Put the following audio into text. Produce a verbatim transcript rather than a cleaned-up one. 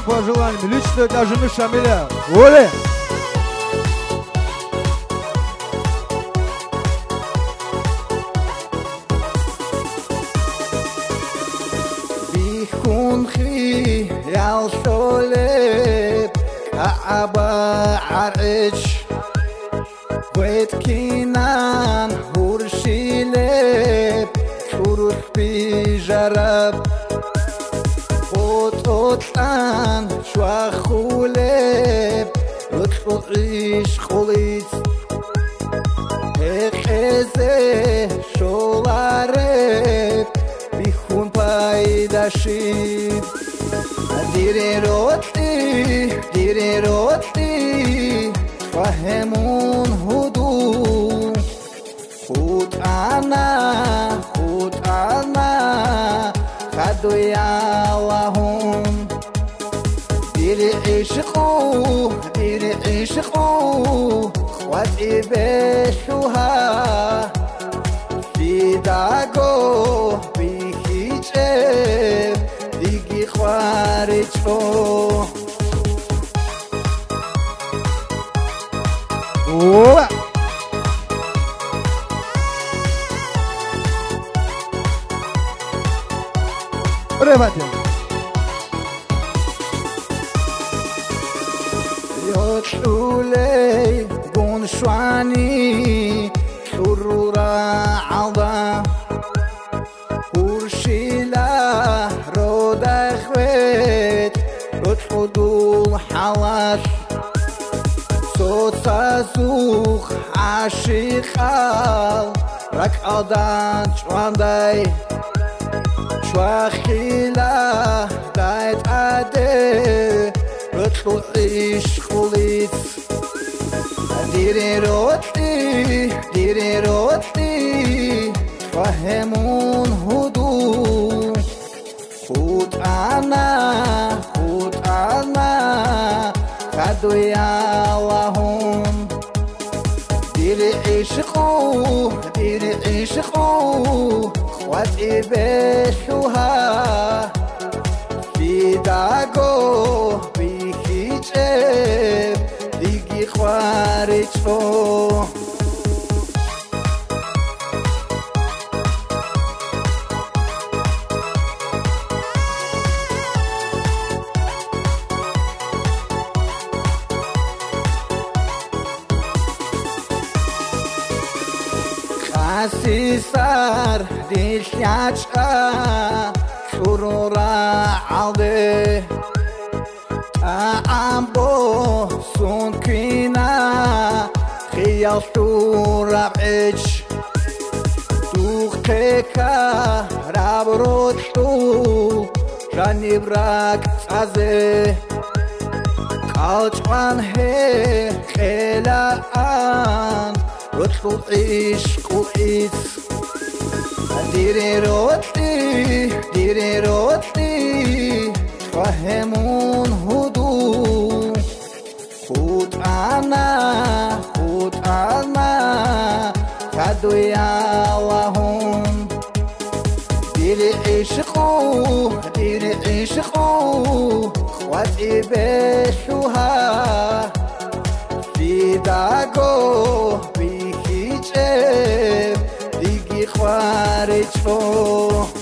пожеланиями. Лично для жены Шамиля. Оле! بيخونخي يا الشولب كعبة عرش ويت كينان هورشيلب شروح بجرب وطوطان شواخولب وطوطيش خوليت اخزه شولارب بيخون بايداشيب ديري روتي ديري روتي فهمون هدو خود انا خود انا خدو يالهم ديري عشقو ديري عشقو خواتي بشوها في داغو بيخيجب ديگي خوارجو Oa! Prevate! يوتشولي بونشواني شرورا عضا ورشيلا رودا خويت رتحدو حواش صوت سازوخ عاشقال رك آدان شوانداي شواخيلا دايت عده رتلو عيش خوليت ديري روتي ديري روتي فهمون هدو خود انا خود انا خدو يالهم ديري عشقو ديري عشقو خواتي بشوها في داغو بيخيجب ديگي خوارجو سيسار ديشياتشا شرورا عالده تعامبو سونكينا خيال شورا بعيش دوختكا رابروتو جاني براك تازه قالجوان هي خيلان رتلو عيش قوئيت ديري روتي ديري روتي فهمون هدو خود انا خود انا خدو يالهم ديري عشقو ديري عشقو خواتي بشوها في داغو بيخيجب ديگي خوارجو